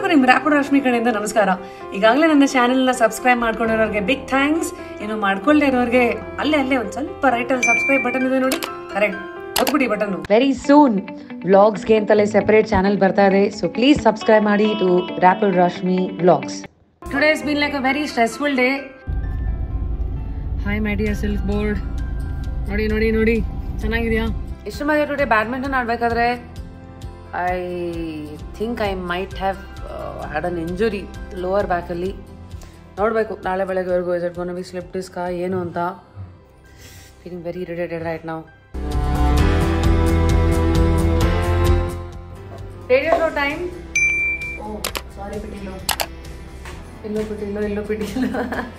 ನಿಮ್ ರ್ಯಾಪಿಡ್ ರಶ್ಮಿ ಕಡೆಯಿಂದ ನಮಸ್ಕಾರ. ಈಗಾಗಲೇ ನನ್ನ ಚಾನೆಲ್ನ ಸಬ್ಸ್ಕ್ರೈಬ್ ಮಾಡ್ಕೊಂಡಿರೋರಿಗೆ ಬಿಗ್ ಥ್ಯಾಂಕ್ಸ್. ಇನ್ನು ಮಾಡ್ಕೊಳ್ಳದೆ ಇರೋರಿಗೆ ಅಲ್ಲೇ ಒಂದು ಸ್ವಲ್ಪ ರೈಟಲ್ಲಿ ಸಬ್ಸ್ಕ್ರೈಬ್ ಬಟನ್ ಇದೆ ನೋಡಿ, ಕರೆಕ್ಟ್ ಒತ್ಬಿಡಿ ಬಟನ್. ವೆರಿ ಸೂನ್ ವ್ಲಾಗ್ಸ್ಗೆ ಅಂತಲೇ ಸೆಪರೇಟ್ ಚಾನೆಲ್ ಬರ್ತಾ ಇದೆ, ಸೊ ಪ್ಲೀಸ್ ಸಬ್ಸ್ಕ್ರೈಬ್ ಮಾಡಿ to rapid Rashmi vlogs. Today has been like a very stressful day. Hi my dear silk board, ನೋಡಿ ನೋಡಿ ನೋಡಿ ಚೆನ್ನಾಗಿದೆಯಾ? ಇಷ್ಟು ಮಧ್ಯೆ ಟುಡೇ ಬ್ಯಾಡ್ಮಿಂಟನ್ ಆಡಬೇಕಾದ್ರೆ I think I might have had an injury lower ಬ್ಯಾಕಲ್ಲಿ. ನೋಡಬೇಕು ನಾಳೆ ಬೆಳಗ್ಗೆವರೆಗೂ is it gonna be slip ಡಿಸ್ಕಾ ಏನು ಅಂತ. Feeling very irritated right now. Radio show time. Oh sorry ಬಿಟ್ಟಿಲ್ಲ, ಎಲ್ಲೋ ಬಿಟ್ಟಿಲ್ಲ.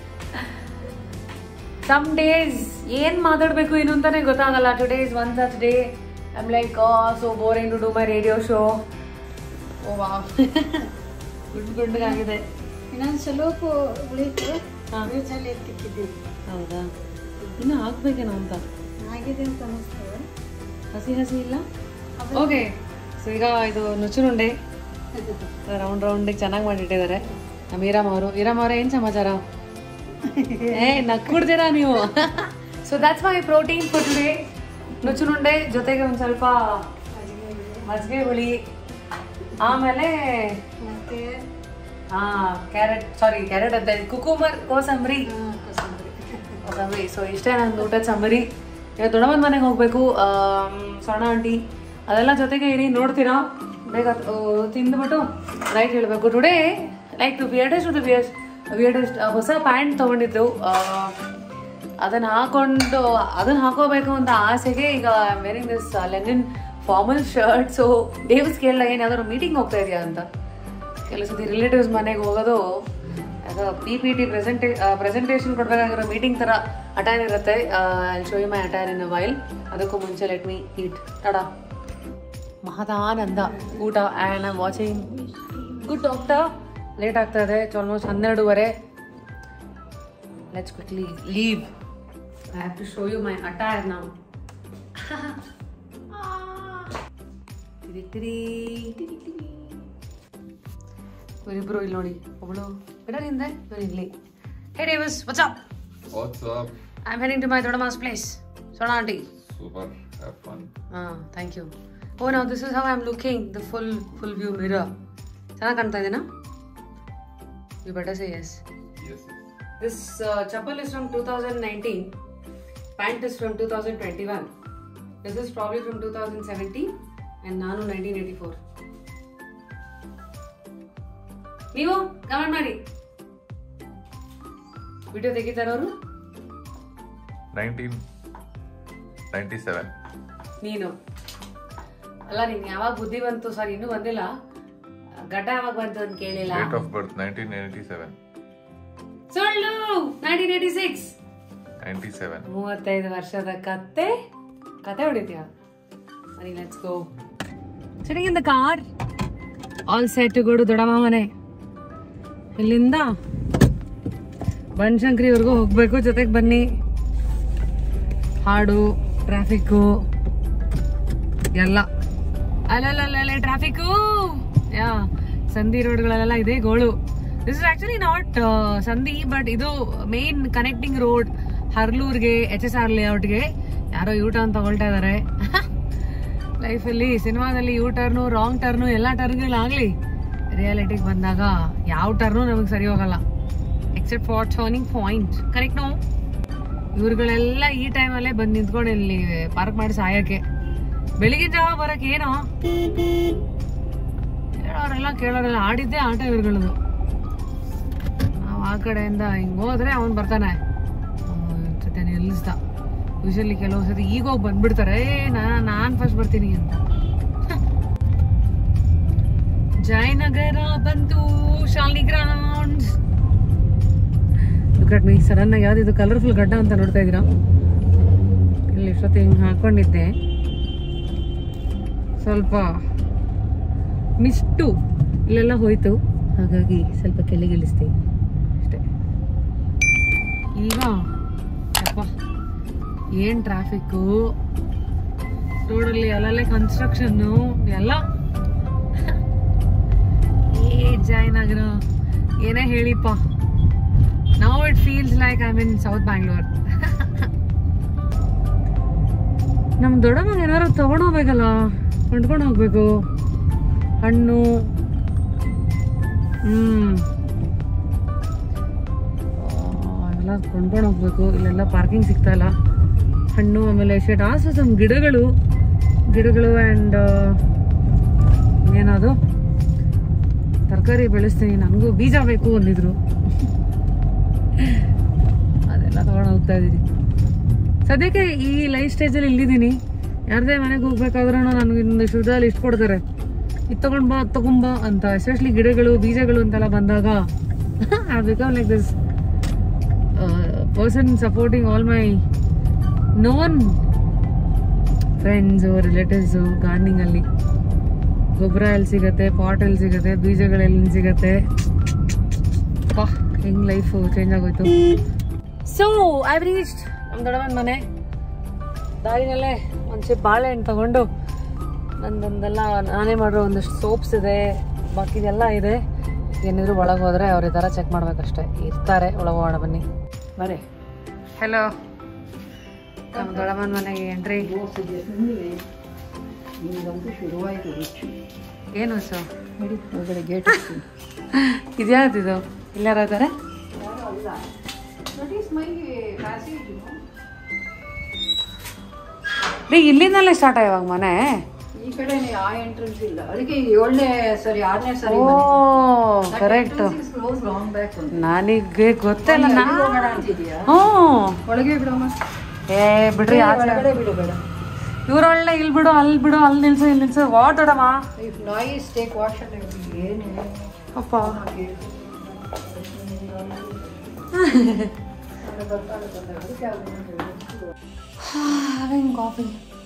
ಸಮ್ ಡೇಸ್ ಏನು ಮಾತಾಡಬೇಕು ಏನು ಅಂತಾನೆ ಗೊತ್ತಾಗಲ್ಲ. Today is one such day. I'm like, oh, so boring to do my radio show. Oh wow. good ಆಗಿದೆ. ಇನ್ನೊಂದು ಸ್ವಲ್ಪ ಉಳಿತು, ಫ್ಯೂಚಲ್ಲಿ ಎತ್ತಿಕ್ಕಿದ್ದೀವಿ. ಹೌದಾ? ಇನ್ನು ಹಾಕ್ಬೇಕೇನೋ ಅಂತ ಆಗಿದೆ ಅಂತ ಅನ್ನಿಸ್ತದೆ. ಹಸಿ ಇಲ್ಲ? ಓಕೆ, ಸೊ ಈಗ ಇದು ನುಚ್ಚುನುಂಡೆ ರೌಂಡಿಗೆ ಚೆನ್ನಾಗಿ ಮಾಡಿಟ್ಟಿದ್ದಾರೆ ನಮ್ಮ ಈರಮ್ಮ ಅವರು. ಈರಮ್ಮ ಅವರೇ ಏನು ಸಮಾಚಾರ? ನಕ್ಬಿಡ್ತೀರಾ ನೀವು? So that's my protein for today. ನುಚ್ಚುನುಂಡೆ ಜೊತೆಗೆ ಒಂದು ಸ್ವಲ್ಪ ಮಜ್ಜಿಗೆ ಹುಳಿ, ಆಮೇಲೆ ಕ್ಯಾರೆಟ್ ಅಂತ ಕುಕುಂಬರ್ ಕೋಸಂಬರಿ. ಸೊ ಇಷ್ಟೇ ನಂದು ಊಟದ ಸಂಬರಿ. ಈಗ ದೊಡ್ಡಮ್ಮನ ಮನೆಗೆ ಹೋಗ್ಬೇಕು, ಸ್ವರ್ಣ ಆಂಟಿ ಅದೆಲ್ಲ ಜೊತೆಗೆ ಇರಿ, ನೋಡ್ತೀರಾ? ಬೇಗ ತಿಂದ್ಬಿಟ್ಟು ರೈಟ್ ಹೇಳಬೇಕು. ಟುಡೇ ಲೈಕ್ ಟು ವಿಯರ್ಡೆಸ್ಟ್ ಹೊಸ ಪ್ಯಾಂಟ್ ತೊಗೊಂಡಿದ್ದು, ಅದನ್ನು ಹಾಕೋಬೇಕು ಅಂತ ಆಸೆಗೆ ಈಗ I am wearing this linen formal shirt. So ಡೇವ್ಸ್ ಕೇಳಲ್ಲ ಏನು ಯಾವ್ದಾದ್ರು ಮೀಟಿಂಗ್ ಹೋಗ್ತಾ ಇದೆಯಾ ಅಂತ. ಕೆಲವು ಸತಿ ರಿಲೇಟಿವ್ಸ್ ಮನೆಗೆ ಹೋಗೋದು ಅದು PPT ಪ್ರೆಸೆಂಟೇಷನ್ ಕೊಡಬೇಕಾಗಿರೋ ಮೀಟಿಂಗ್ ಥರ ಅಟೈರ್ ಇರುತ್ತೆ. I show you my attire in a while. ಅದಕ್ಕೂ ಮುಂಚೆ ಲೆಟ್ ಮೀ ಈಟ್. ಟಾಡಾ. ಮಹದಾನಂದ ಊಟ and I am watching Good Doctor. Late ಆಗ್ತಾ ಇದೆ, almost 12:30. Let's quickly leave. I have to show you my attire now. ಇವರಿಬ್ರು ಇಲ್ಲಿ ನೋಡಿ, ಒಬ್ಳು ಬಿಡರ್ ಹಿಂದೆ, ಇವ್ರು ಇಲ್ಲಿ. Hey Davis, what's up? What's up? I'm heading to my Dodama's place. Sona auntie. Super, have fun. Thank you. Oh now this is how I'm looking, the full view mirror. ಚೆನ್ನಾಗಿ ಕಾಣ್ತಾ ಇದೆನಾ? You better say yes. Yes. This chappal is from 2019. Pant is from 2021. This is probably from 2017 and ನಾನು 1984. ನೀವು comment ಮಾಡಿ. Video ತೆಗಿತಾರವರು 1997. ನೀನು ಅಲ್ಲ, ನಿನ್ ಯಾವಾಗ ಬುದ್ಧಿ ಬಂತು? ಸಾರಿ, ಇನ್ನೂ ಬಂದಿಲ್ಲ. ಗಡ್ಡ ಯಾವಾಗ ಬಂತು ಅಂತ ಕೇಳಿಲ್ಲ. Date of birth 1987. ಸುಳ್ಳು, 1986. 97. 35 ವರ್ಷದ ಕತೆ ಹೊಡಿತೀಯ. ಸರಿ, let's go. Sitting in the car, all set to go to ದೊಡ್ಡಮ್ಮ ಮನೆ. ಇಲ್ಲಿಂದ ಬನಶಂಕರಿವರೆಗೂ ಹೋಗ್ಬೇಕು. ಜೊತೆಗೆ ಬನ್ನಿ. ಹಾಡು, ಟ್ರಾಫಿಕ್ಕು ಎಲ್ಲ ಅಲ್ಲೇ ಟ್ರಾಫಿಕ್ಕು. ಸಂಧಿ ರೋಡ್ಗಳೆಲ್ಲ ಇದೆ ಗೋಳು. ದಿಸ್ ಇಸ್ ಆಕ್ಚುಲಿ ನಾಟ್ ಸಂಧಿ, ಬಟ್ ಇದು ಮೇನ್ ಕನೆಕ್ಟಿಂಗ್ ರೋಡ್ ಹರ್ಲೂರ್ಗೆ, HSR ಲೇಔಟ್ಗೆ. ಯಾರೋ ಯೂ ಟರ್ನ್ ತಗೊಳ್ತಾ ಇದಾರೆ. ಲೈಫಲ್ಲಿ ಸಿನಿಮಾದಲ್ಲಿ ಯೂ ಟರ್ನು, ರಾಂಗ್ ಟರ್ನು ಎಲ್ಲ ಟರ್ನ್ಗಳಾಗಲಿ, ರಿಯಾಲಿಟಿಗೆ ಬಂದಾಗ ಯಾವ ಟರ್ನು ನಮಗೆ ಸರಿ ಹೋಗಲ್ಲ except for turning point. Correct no? ಇವ್ರುಗಳೆಲ್ಲ ಈ ಟೈಮಲ್ಲೇ ಬಂದು ನಿಂತ್ಕೊಂಡು ಇಲ್ಲಿ ಪಾರ್ಕ್ ಮಾಡಿ ಸಾಯಕ್ಕೆ. ಬೆಳಿಗ್ಗೆ ಜಾವ ಬರಕ್ಕೆ ಏನೋ ಕೇಳೋರೆಲ್ಲ ಆಡಿದ್ದೆ ಆಟ ಇವ್ರುಗಳದು. ನಾವು ಆ ಕಡೆಯಿಂದ ಹಿಂಗೆ ಹೋದ್ರೆ ಅವನು ಬರ್ತಾನೆ, ಜೊತೆ ನಿಲ್ಲಿಸ್ದ. ಯೂಶಲಿ ಕೆಲವು ಸತಿ ಈಗೋಗಿ ಬಂದ್ಬಿಡ್ತಾರೆ, ನಾನು ಫಸ್ಟ್ ಬರ್ತೀನಿ ಅಂತ. ಜಯನಗರ ಬಂತು, Shalini grounds. Look at me. Sudden ಆಗಿ ಯಾವ್ದು ಇದು ಕಲರ್ಫುಲ್ ಗಡ್ಡ ಅಂತ ನೋಡ್ತಾ ಇದ್ದೀರಾ? ಇಲ್ಲಿ ಇಷ್ಟೊತ್ತು ಹಿಂಗೆ ಹಾಕೊಂಡಿದ್ದೆ, ಸ್ವಲ್ಪ ಮಿಸ್ಟು ಇಲ್ಲೆಲ್ಲ ಹೋಯ್ತು, ಹಾಗಾಗಿ ಸ್ವಲ್ಪ ಕೆಳಗೆ ಇಳಿಸ್ತೀವಿ ಅಷ್ಟೇ. ಈಗ ಅಪ್ಪ ಏನು ಟ್ರಾಫಿಕ್ಕು ರೋಡಲ್ಲಿ, ಅಲ್ಲಲ್ಲೇ ಕನ್ಸ್ಟ್ರಕ್ಷನ್ನು ಎಲ್ಲ. ಈ ಜೈನ ಏನಾಗಿರೋ ಏನೇ ಹೇಳಿಪ್ಪ. Now it feels like I mean south Bangalore. ನಮ್ಮ ದೊಡ್ಡಮ್ಮ ಏನಾದ್ರು ತಗೊಂಡು ಹೋಗ್ಬೇಕಲ್ಲ, ಕೊಂಡ್ಕೊಂಡು ಹೋಗ್ಬೇಕು ಹಣ್ಣು. ಅವೆಲ್ಲ ಕೊಂಡ್ಕೊಂಡು ಹೋಗ್ಬೇಕು. ಇಲ್ಲೆಲ್ಲ ಪಾರ್ಕಿಂಗ್ ಸಿಗ್ತಾ ಇಲ್ಲ. ಹಣ್ಣು ಆಮೇಲೆ ಶೆಡ್ ಆಲ್ಸೋ ಸಮ್ ಗಿಡಗಳು ಆ್ಯಂಡ್ ಏನದು ತರಕಾರಿ ಬೆಳೆಸ್ತೀನಿ, ನನಗೂ ಬೀಜ ಬೇಕು ಅಂದಿದ್ರು. ಅದೆಲ್ಲ ತಗೊಂಡು ಹೋಗ್ತಾ ಇದ್ದೀನಿ. ಸದ್ಯಕ್ಕೆ ಈ ಲೈಫ್ ಸ್ಟೇಜಲ್ಲಿ ಇಲ್ಲಿದ್ದೀನಿ. ಯಾರದೇ ಮನೆಗೆ ಹೋಗ್ಬೇಕಾದ್ರೂ ನನಗೆ ಇನ್ನೊಂದು ಶುದ್ಧದಲ್ಲಿ ಇಷ್ಟು ಕೊಡ್ತಾರೆ, ಇದು ತಗೊಂಡ್ಬಾ ಅದು ತಗೊಂಬಾ ಅಂತ. ಎಸ್ಪೆಷಲಿ ಗಿಡಗಳು ಬೀಜಗಳು ಅಂತೆಲ್ಲ ಬಂದಾಗ I become like this person supporting all my known friends relatives. ಗಾರ್ಡನಿಂಗಲ್ಲಿ ಗೊಬ್ಬರ ಎಲ್ಲಿ ಸಿಗುತ್ತೆ, ಪಾಟ್ ಎಲ್ಲಿ ಸಿಗುತ್ತೆ, ಬೀಜಗಳೆಲ್ಲಿ ಸಿಗುತ್ತೆ. ಪಾ ಹೆಂಗ್ ಲೈಫು ಚೇಂಜ್ ಆಗೋಯ್ತು. ಸೊ ಐ ರೀಚ್ಡ್ ನಮ್ಮ ದೊಡ್ಡಮ್ಮನ ಮನೆ. ದಾರಿನಲ್ಲೇ ಒಂದು ಚಿಪ್ ಬಾಳೆಹಣ್ಣು ತಗೊಂಡು ನಂದೊಂದೆಲ್ಲ ನಾನೇ ಮಾಡಿರೋ ಒಂದಷ್ಟು ಸೋಪ್ಸ್ ಇದೆ, ಬಾಕಿದೆಲ್ಲ ಇದೆ. ಏನಿದ್ರು ಒಳಗೆ ಹೋದರೆ ಅವ್ರ ಈ ಥರ ಚೆಕ್ ಮಾಡ್ಬೇಕಷ್ಟೇ. ಇರ್ತಾರೆ, ಒಳಗೆ ಹೋಗೋಣ ಬನ್ನಿ ಬರೀ. ಹಲೋ, ನಮ್ಮ ದೊಡ್ಡಮ್ಮನ ಮನೆಗೆ ಎಂಟ್ರಿ. ಏನು ಸರ್ ಒಳಗಡೆ ಗೇಟ್ ಇದ್ಯಾವ್ದಿದು? ಇಲ್ಲಾರ ಇದ್ದಾರೆ? ಇಲ್ಲಿಂದಲೇ ಸ್ಟಾರ್ಟ್ ಇವಾಗ ಮನೆ. ಈ ಕಡೆ ಆ ಎಂಟ್ರೆನ್ಸ್ ಇಲ್ಲ, ಅದಕ್ಕೆ 7ನೇ ಸರಿ 6ನೇ ಸರಿ. ಓ ಕರೆಕ್ಟ್, ನನಗೆ ಗೊತ್ತಿಲ್ಲ. ಹ್ಞೂ ಒಳಗೆ ಬಿಡಮ್ಮ. ಏ ಬಿಡ್ರಿ, ಒಳಗಡೆ ಬಿಡು ಬೇಡ. ಇವ್ರೊಳ್ಳೆ ಇಲ್ಲಿ ಬಿಡು ಅಲ್ಲಿ ಬಿಡು, ಅಲ್ಲಿ ನಿಲ್ಸು ಇಲ್ಲಿ ನಿಲ್ಸು. ವಾಟ್ ದೊಡ್ಡಮ್ಮ ನಾಯಿಸ್ ಟೇಕ್ ವಾಶ್ ಏನು ಅಪ್ಪ. Coffee,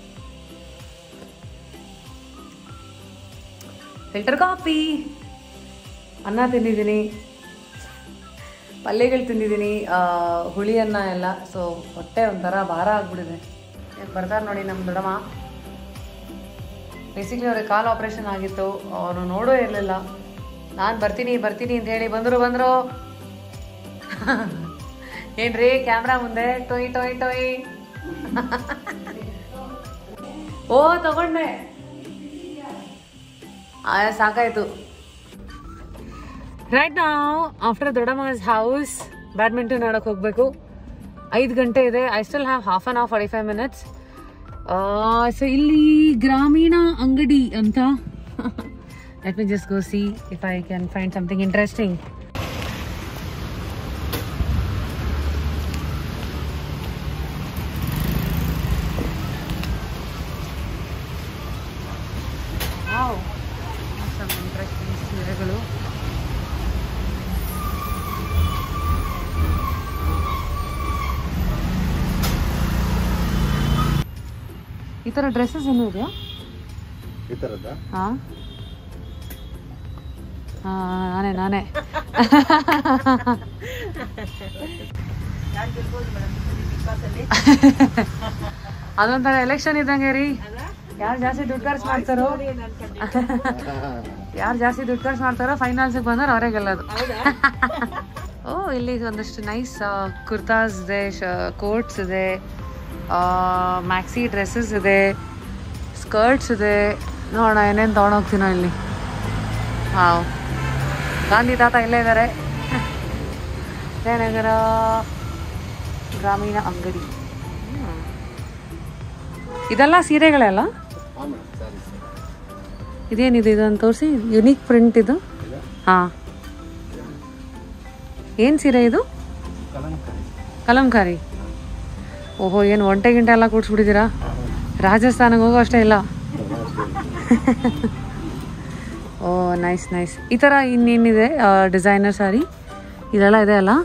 filter coffee. ಅನ್ನ ತಿಂದಿದ್ದೀನಿ, ಪಲ್ಯಗಳು ತಿಂದಿದ್ದೀನಿ, ಹುಳಿ ಅನ್ನ ಎಲ್ಲ. ಸೊ ಹೊಟ್ಟೆ ಒಂಥರ ಭಾರ ಆಗ್ಬಿಟ್ಟಿದೆ. ಬರ್ತಾರೆ ನೋಡಿ ನಮ್ಮ ದೊಡ್ಡಮ್ಮ. ಬೇಸಿಕ್ಲಿ ಅವ್ರಿಗೆ ಕಾಲು ಆಪ್ರೇಷನ್ ಆಗಿತ್ತು, ಅವರು ನೋಡೋ ಇರಲಿಲ್ಲ. ನಾನು ಬರ್ತೀನಿ ಅಂತ ಹೇಳಿ ಬಂದರು. ಏನ್ರಿ ಕ್ಯಾಮ್ರಾ ಮುಂದೆ ಟೊಯ್ ಟೊಯ್ ಟೊಯ್. ಓ ತಗೊಂಡೆ, ಸಾಕಾಯ್ತು. ರೈಟ್ ನಾವು ಆಫ್ಟರ್ ದೊಡ್ಡಮ್ಮ's ಹೌಸ್ ಬ್ಯಾಡ್ಮಿಂಟನ್ ಆಡೋಕೆ ಹೋಗಬೇಕು. 5 ಗಂಟೆ ಇದೆ. I still have half an hour 45 minutes. So ಇಲ್ಲಿ ಗ್ರಾಮೀಣ ಅಂಗಡಿ ಅಂತ. Let me just go see if I can find something interesting. Wow, some interesting ಸೀರೆಗಳು. ಈ ಥರ ಡ್ರೆಸ್ಸಸ್ ಏನೂ ಇದೆಯಾ ಈ ಥರದ್ದ? ಹಾಂ ನಾನೇ ಅದೊಂಥರ ಎಲೆಕ್ಷನ್ ಇದ್ದಂಗೆ ರೀ. ಯಾರು ಜಾಸ್ತಿ ದುಡ್ಡು ಖರ್ಚು ಮಾಡ್ತಾರೋ ಫೈನಲ್ಸಿಗೆ ಬಂದ್ರೆ ಅವರೇ ಗೆಲ್ಲೋದು. ಓ ಇಲ್ಲಿ ಒಂದಷ್ಟು ನೈಸ್ ಕುರ್ತಾಸ್ ಇದೆ, ಕೋಟ್ಸ್ ಇದೆ, ಮ್ಯಾಕ್ಸಿ ಡ್ರೆಸ್ಸಸ್ ಇದೆ, ಸ್ಕರ್ಟ್ಸ್ ಇದೆ. ನೋಡೋಣ ಏನೇನು ತೊಗೊಂಡೋಗ್ತೀನೋ ಇಲ್ಲಿ. ಹಾಂ, ಗಾಂಧಿ ತಾತ ಇಲ್ಲೇ ಇದ್ದಾರೆ. ಜಯನಗರ ಗ್ರಾಮೀಣ ಅಂಗಡಿ. ಇದೆಲ್ಲ ಸೀರೆಗಳೇ ಅಲ್ಲ? ಇದೇನಿದೆ ಇದನ್ನು ತೋರಿಸಿ. ಯುನೀಕ್ ಪ್ರಿಂಟ್ ಇದು. ಹಾಂ, ಏನು ಸೀರೆ ಇದು? ಕಲಂಕಾರಿ. ಓಹೋ, ಏನು ಒಂಟೆ ಗಿಂಟೆ ಎಲ್ಲ ಕೂಡ್ಸ್ಬಿಟ್ಟಿದ್ದೀರಾ? ರಾಜಸ್ಥಾನಕ್ಕೆ ಹೋಗೋ ಅಷ್ಟೇ ಇಲ್ಲ. Oh nice nice. ಈ ಥರ ಇನ್ನೇನಿದೆ ಡಿಸೈನರ್ ಸಾರಿ ಇದೆಲ್ಲ ಇದೆ ಅಲ್ಲ?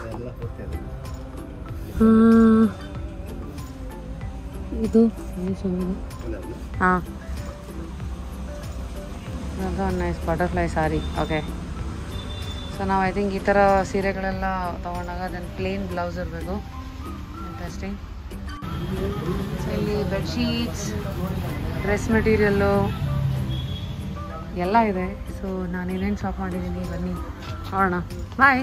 ಇದು ಹಾಂ, nice butterfly sari. Okay, so ನಾವು ಐ ಥಿಂಕ್ ಈ ಥರ ಸೀರೆಗಳೆಲ್ಲ ತೊಗೊಂಡಾಗ ಅದನ್ನು ಪ್ಲೇನ್ ಬ್ಲೌಸ್ ಇರಬೇಕು. ಇಂಟ್ರೆಸ್ಟಿಂಗ್. ಸೊ ಇಲ್ಲಿ ಬೆಡ್ಶೀಟ್ಸ್, ಡ್ರೆಸ್ ಮೆಟೀರಿಯಲ್ಲು, ಎಲ್ಲ ಇದೆ. ಸೊ ನಾನು ಏನೇನು ಶಾಪ್ ಮಾಡಿದ್ದೀನಿ ಬನ್ನಿ ನೋಡೋಣ. ಬಾಯ್.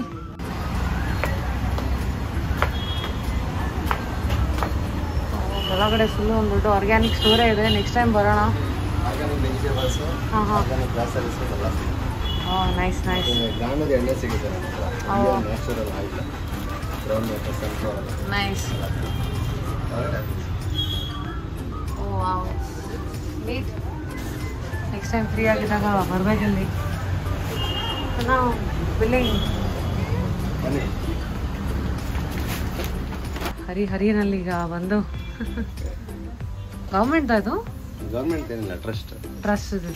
ಒಳಗಡೆ ಫುಲ್ಲು ಒಂದು ಆರ್ಗ್ಯಾನಿಕ್ ಸ್ಟೋರೇ ಇದೆ. ನೆಕ್ಸ್ಟ್ ಟೈಮ್ ಬರೋಣ. ಹಾಂ ಹಾಂ. Oh nice nice. ಎಣ್ಣೆ ಸಿಗುತ್ತೆ natural oil nice. Oh wow. Meet next time free ಆಗಿದ್ದಾಗ ಬರಬೇಕಲ್ಲಿ. ನಾವು ಬಿಲ್ಲಿಂಗ್ ಹರಿನಲ್ಲಿ ಈಗ ಬಂದು ಗೌರ್ಮೆಂಟ್ ಅದು ಗೌರ್ಮೆಂಟ್ ಏನಿಲ್ಲ ಟ್ರಸ್ಟ್ ಇದು.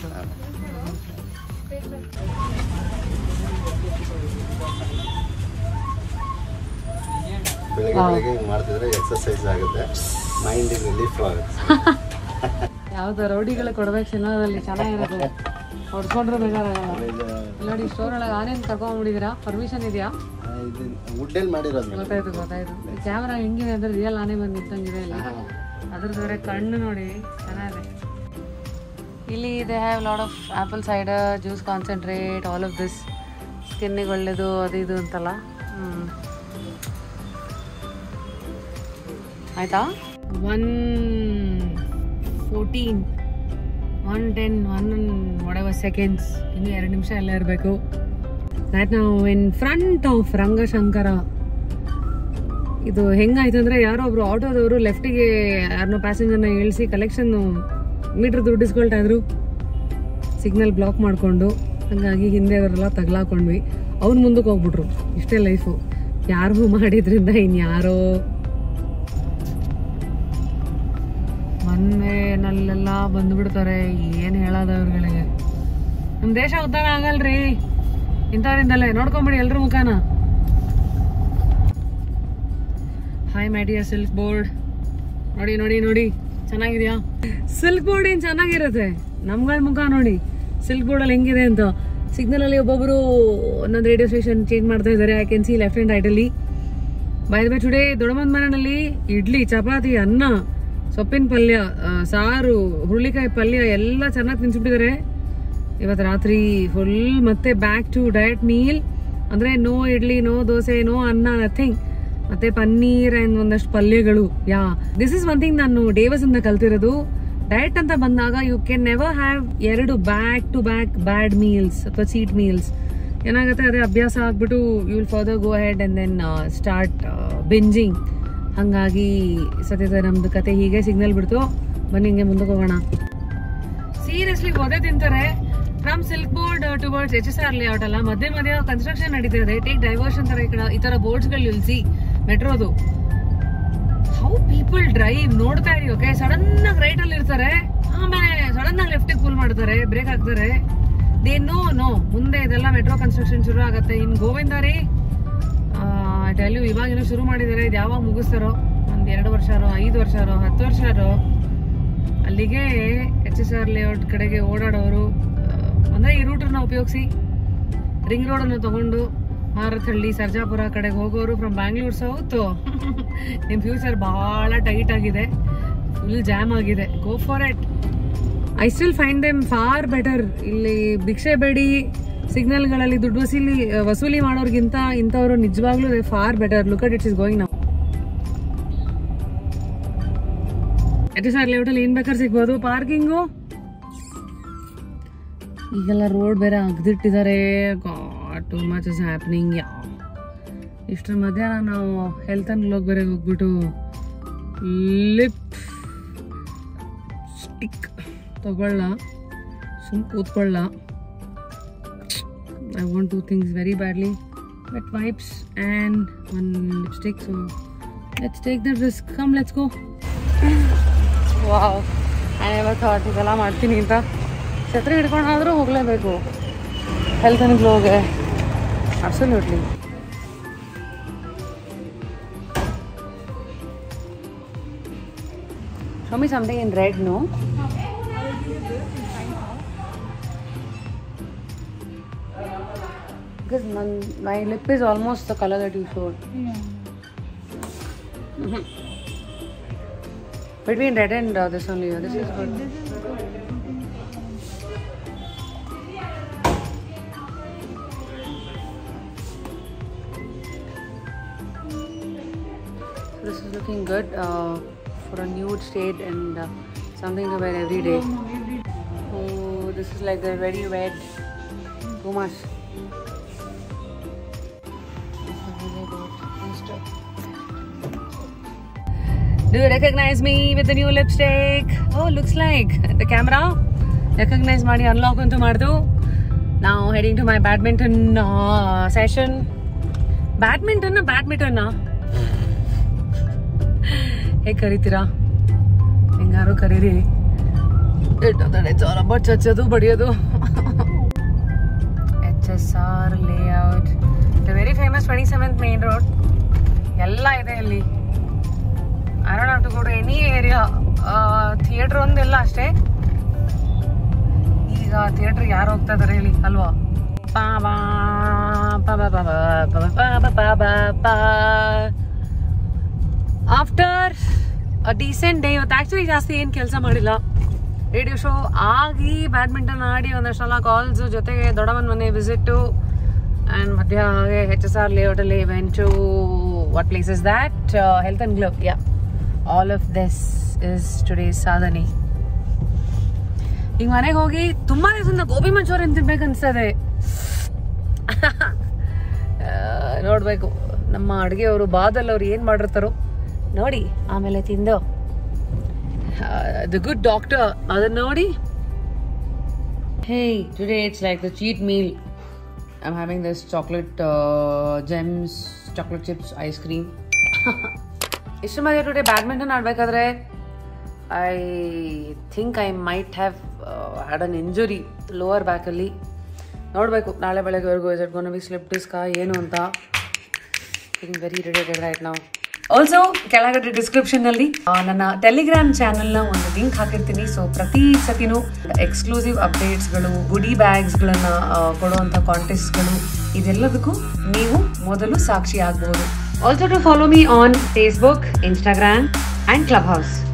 ಬೆಳಿಗ್ಗೆ ಮಾಡ್ತಿದ್ರೆ ಎಕ್ಸರ್ಸೈಸ್ ಆಗುತ್ತೆ, ಮೈಂಡ್ ರಿಲೀಫ್ ಆಗುತ್ತೆ. ಯಾವ್ದು ರೌಡಿಗಳು ಕೊಡ್ಬೇಕು ಸಿನಿಮಾದಲ್ಲಿ ಚೆನ್ನಾಗಿರುತ್ತೆ. ಹೊಡ್ಕೊಂಡ್ರೆ ಬೇಜಾರಾಗಲ್ಲ. ನೋಡಿ ಸ್ಟೋರ್ ಒಳಗೆ ಆನೇನು ಕರ್ಕೊಂಡ್ಬಿಟ್ಟಿದ್ದೀರಾ? ಪರ್ಮಿಷನ್ ಇದೆಯಾ? ವುಡ್ಡಲ್ಲಿ ಮಾಡಿರೋದು. ಗೊತ್ತಾಯ್ತು. ಕ್ಯಾಮ್ರಾ ಹೆಂಗಿದೆ ಅಂದ್ರೆ ರಿಯಲ್ ಆನೆ ಬಂದು ನಿಂತಂಗಿದೆ ಇಲ್ಲಿ. ಅದ್ರದ್ದು ಬೇರೆ ಕಣ್ಣು ನೋಡಿ ಚೆನ್ನಾಗಿದೆ. ಇಲ್ಲಿ they have lot of apple cider, juice concentrate, all of this. ಸ್ಕಿನ್ನಿಗೆ ಒಳ್ಳೇದು ಅದು ಇದು ಅಂತಲ್ಲ. ಆಯ್ತಾ? 1:14 1:10 1 seconds. ಇನ್ನು 2 ನಿಮಿಷ ಎಲ್ಲ ಇರಬೇಕು. ರೈಟ್ ನಾವು ಇನ್ ಫ್ರಂಟ್ ಆಫ್ ರಂಗಶಂಕರ. ಇದು ಹೆಂಗಾಯ್ತು ಅಂದರೆ ಯಾರೋ ಒಬ್ರು ಆಟೋದವರು ಲೆಫ್ಟಿಗೆ ಯಾರನ್ನೋ ಪ್ಯಾಸೆಂಜರ್ನ ಇಳಿಸಿ ಕಲೆಕ್ಷನ್ ಮೀಟ್ರ್ ದುಡ್ಡಿಸ್ಕೊಳ್ತಾ ಇದ್ರು. ಸಿಗ್ನಲ್ ಬ್ಲಾಕ್ ಮಾಡಿಕೊಂಡು, ಹಾಗಾಗಿ ಹಿಂದೆ ಅವರೆಲ್ಲ ತಗ್ಲಾಕೊಂಡ್ವಿ. ಅವ್ರು ಮುಂದಕ್ಕೆ ಹೋಗ್ಬಿಟ್ರು. ಇಷ್ಟೇ ಲೈಫು. ಯಾರಿಗೂ ಮಾಡಿದ್ರಿಂದ ಇನ್ಯಾರೋ ಮೊನ್ನೆನಲ್ಲೆಲ್ಲ ಬಂದುಬಿಡ್ತಾರೆ. ಏನು ಹೇಳೋದು ಅವ್ರುಗಳಿಗೆ? ನಮ್ಮ ದೇಶ ಉದ್ಧಾರ ಆಗಲ್ರಿ ಇಂಥವ್ರಿಂದಲೇ. ನೋಡ್ಕೊಂಬಿಡಿ ಎಲ್ರ ಮುಖಾನ. Hi my dear silk board. ನೋಡಿ ನೋಡಿ ನೋಡಿ ಚೆನ್ನಾಗಿದೆಯಾ? ಸಿಲ್ಕ್ ಬೋರ್ಡ್ ಏನು ಚೆನ್ನಾಗಿರುತ್ತೆ. ನಮ್ಗಳ ಮುಖ ನೋಡಿ ಸಿಲ್ಕ್ ಬೋರ್ಡಲ್ಲಿ ಹೆಂಗಿದೆ ಅಂತ. ಸಿಗ್ನಲಲ್ಲಿ ಒಬ್ಬೊಬ್ಬರು ಒಂದೊಂದು ರೇಡಿಯೋ ಸ್ಟೇಷನ್ ಚೇಂಜ್ ಮಾಡ್ತಾ ಇದ್ದಾರೆ. I can see left and ರೈಟಲ್ಲಿ. ಬೈ ದ ವೇ ಟುಡೇ ದೊಡ್ಡಮ್ಮನ ಮನೆಯಲ್ಲಿ ಇಡ್ಲಿ, ಚಪಾತಿ, ಅನ್ನ, ಸೊಪ್ಪಿನ ಪಲ್ಯ, ಸಾರು, ಹುರುಳಿಕಾಯಿ ಪಲ್ಯ ಎಲ್ಲ ಚೆನ್ನಾಗಿ ತಿನ್ಸ್ಬಿಟ್ಟಿದ್ದಾರೆ. ಇವತ್ತು ರಾತ್ರಿ ಫುಲ್ ಮತ್ತೆ ಬ್ಯಾಕ್ ಟು ಡಯಟ್ ಮೀಲ್. ಅಂದರೆ no idli, no dosa, no ಅನ್ನ, ನಥಿಂಗ್. ಮತ್ತೆ ಪನ್ನೀರ್ ಆ್ಯಂಡ್ ಒಂದಷ್ಟು ಪಲ್ಯಗಳು. ದಿಸ್ ಇಸ್ ಒನ್ ಥಿಂಗ್ ನಾನು ಡೇವಸ್ ಇಂದ ಕಲ್ತಿರೋದು. ಡಯಟ್ ಅಂತ ಬಂದಾಗ you can never have 2 back to back bad meals ಅಥವಾ ಚೀಟ್ ಮೀಲ್ಸ್. ಏನಾಗುತ್ತೆ ಅದೇ ಅಭ್ಯಾಸ ಆಗ್ಬಿಟ್ಟು you will further go head and then start binging. ಹಾಗಾಗಿ ಸತ್ಯದ ನಮ್ದು ಕತೆ ಹೀಗೆ. ಸಿಗ್ನಲ್ ಬಿಡ್ತು. ಬನ್ನಿ ಹಿಂಗೆ ಮುಂದಕ್ಕೆ ಹೋಗೋಣ. ಸೀರಿಯಸ್ಲಿ ಒದೆ ತಿಂತಾರೆ. From Silk Board towards HSR layout ಅಲ್ಲ, ಮಧ್ಯೆ ಕನ್ಸ್ಟ್ರಕ್ಷನ್ ನಡೀತಿದೆ. ಟೇಕ್ ಡೈವರ್ಷನ್ ತರ ಈ ತರ ಬೋರ್ಡ್ಸ್ಗಳು ನಿಲ್ಸಿ ಮೆಟ್ರೋದು. ಹೌ ಪೀಪಲ್ ಡ್ರೈವ್ ನೋಡ್ತಾ ಇರಿ. ಓಕೆ, ಸಡನ್ ಆಗಿ ರೈಟ್ ಅಲ್ಲಿ ಇರ್ತಾರೆ, ಆಮೇಲೆ ಸಡನ್ ಆಗಿ ಲೆಫ್ಟ್ ಕೂಲ್ ಮಾಡ್ತಾರೆ, ಬ್ರೇಕ್ ಹಾಕ್ತಾರೆ. ದೇ ನೋ ಮುಂದೆ ಇದೆಲ್ಲ ಮೆಟ್ರೋ ಕನ್ಸ್ಟ್ರಕ್ಷನ್ ಶುರು ಆಗುತ್ತೆ. ಇನ್ ಗೋವಿಂದ ರೀ ಟೆಲ್ ಯು, ಇವಾಗಿನೂ ಶುರು ಮಾಡಿದ್ದಾರೆ. ಇದು ಯಾವಾಗ ಮುಗಿಸ್ತಾರೋ? ಒಂದು 2 ವರ್ಷನೋ 5 ವರ್ಷನೋ 10 ವರ್ಷನೋ. ಅಲ್ಲಿಗೆ HSR ಲೇಔಟ್ ಕಡೆಗೆ ಓಡಾಡೋರು ಅಂದರೆ ಈ ರೂಟನ್ನ ಉಪಯೋಗಿಸಿ ರಿಂಗ್ ರೋಡನ್ನು ತಗೊಂಡು ಮಾರಥಹಳ್ಳಿ, ಸರ್ಜಾಪುರ ಕಡೆಗೆ ಹೋಗೋರು ಫ್ರಮ್ ಬ್ಯಾಂಗ್ಳೂರ್ ಸೌತ್, ನಿಮ್ಮ ಫ್ಯೂಚರ್ ಬಹಳ ಟೈಟ್ ಆಗಿದೆ, ಫುಲ್ ಜಾಮ್ ಆಗಿದೆ. Go for it. I still find them far better. ಇಲ್ಲಿ ಭಿಕ್ಷೆ ಬೇಡಿ ಸಿಗ್ನಲ್ಗಳಲ್ಲಿ ದುಡ್ಡು ವಸೂಲಿ ಮಾಡೋರ್ಗಿಂತ ಇಂಥವ್ರು ನಿಜವಾಗ್ಲೂ far better. Look at it's is going now. HSR ಲೇಔಟಲ್ಲಿ ಏನ್ ಬೇಕಾದ್ರೆ ಸಿಗ್ಬೋದು. ಪಾರ್ಕಿಂಗು ಈಗೆಲ್ಲ ರೋಡ್ ಬೇರೆ ಅಗ್ದಿಟ್ಟಿದ್ದಾರೆ. God too much is happening. ಇಷ್ಟರ ಮಧ್ಯಾಹ್ನ ನಾವು ಹೆಲ್ತ್ ಅಂಡ್ ಗ್ಲೋಗ್ ಬೇರೆ ಹೋಗ್ಬಿಟ್ಟು ಲಿಪ್ ಸ್ಟಿಕ್ ತಗೊಳ್ಳ, ಸುಮ್ ಕೂತ್ಕೊಳ್ಳ. I want 2 things very badly: wet wipes and 1 lipstick. So let's take the risk. Come, let's go. Wow, I never thought ಇದೆಲ್ಲ ಮಾಡ್ತೀನಿ ಅಂತ. ಛತ್ರಿ ಹಿಡ್ಕೊಂಡಾದ್ರೂ ಹೋಗಲೇಬೇಕು ಹೆಲ್ತ್ ಅಂಡ್ ಗ್ಲೋಗೆ. Absolutely. Show me something in red, no? Because my lip is almost the color that you showed. Between red and this only. This is good. This is looking good for a nude shade and something to wear every day. Oh, this is like the very red. Too much. Do you recognize me with the new lipstick? Oh, looks like the camera recognize ಮಾಡಿ unlock ಅಂತೂ ಮಾಡ್ದು. Now heading to my badminton session. Badminton ಹೇಗೆ ಕರಿತೀರಾ? ಹೆಂಗಾರು ಕರೀರಿ. But ಚಚ್ಚೋದು ಬಡಿಯೋದು. HSR layout. The very famous 27th main road. ಎಲ್ಲ ಇದೆ ಇಲ್ಲಿ. I don't have to go to any area. Theatre ಒಂದೆಲ್ಲ ಅಷ್ಟೇ. ಈಗ ಥಿಯೇಟರ್ ಯಾರು ಹೋಗ್ತಾ ಇದಾರೆ ಹೇಳಿ ಅಲ್ವಾ? ಆಫ್ಟರ್ ಅ ಡೀಸೆಂಟ್ ಡೇ ಇವತ್ತು ಆಕ್ಚುಲಿ ಜಾಸ್ತಿ ಏನು ಕೆಲಸ ಮಾಡಿಲ್ಲ. ರೇಡಿಯೋ ಶೋ ಆಗಿ ಬ್ಯಾಡ್ಮಿಂಟನ್ ಆಡಿ ಒಂದಷ್ಟೆಲ್ಲ ಕಾಲ್ಸ್ ಜೊತೆಗೆ ದೊಡ್ಡಮ್ಮನ ಮನೆ ವಿಸಿಟ್ಟು ಆ್ಯಂಡ್ ಮಧ್ಯ ಹಾಗೆ HSR ಲೇಔಟಲ್ಲಿ went to what place is that health and glow. Yeah, all of this is today's ಸಾಧನೆ. ಈಗ ಮನೆಗೆ ಹೋಗಿ ತುಂಬಾ ದಿವಸದಿಂದ ಗೋಬಿ ಮಂಚೂರಿಯನ್ ತಿನ್ಬೇಕು ಅನ್ಸ್ತದೆ. ನೋಡ್ಬೇಕು ನಮ್ಮ ಅಡುಗೆಯವರು ಬಾದಲ್ಲಿ ಅವ್ರು ಏನು ಮಾಡಿರ್ತಾರೋ ನೋಡಿ, ಆಮೇಲೆ ತಿಂದು ದ ಗುಡ್ ಡಾಕ್ಟರ್ ಅದನ್ನ ನೋಡಿ. ಹೇ, today it's like the cheat meal. I am having this chocolate gems chocolate chips ice cream. ಇಷ್ಟು ಮಧ್ಯೆ ಟುಡೇ ಬ್ಯಾಡ್ಮಿಂಟನ್ ಆಡಬೇಕಾದ್ರೆ I think I might have had an injury lower ಬ್ಯಾಕಲ್ಲಿ. ನೋಡಬೇಕು ನಾಳೆ ಬೆಳಗ್ಗೆವರೆಗೂ is it gonna be slip disc ಏನು ಅಂತ. Feeling very irritated right now. Also ಕೆಳಗಡೆ ಡಿಸ್ಕ್ರಿಪ್ಷನ್ನಲ್ಲಿ ನನ್ನ ಟೆಲಿಗ್ರಾಮ್ ಚಾನಲ್ನ ಒಂದು ಲಿಂಕ್ ಹಾಕಿರ್ತೀನಿ. ಸೊ ಪ್ರತಿ ಸತಿನೂ ಎಕ್ಸ್ಕ್ಲೂಸಿವ್ ಅಪ್ಡೇಟ್ಸ್ಗಳು, ಗುಡಿ ಬ್ಯಾಗ್ಸ್ಗಳನ್ನು ಕೊಡುವಂಥ ಕಾಂಟೆಸ್ಟ್ಗಳು, ಇದೆಲ್ಲದಕ್ಕೂ ನೀವು ಮೊದಲು ಸಾಕ್ಷಿ ಆಗ್ಬೋದು. Also to follow me on Facebook, Instagram and club house.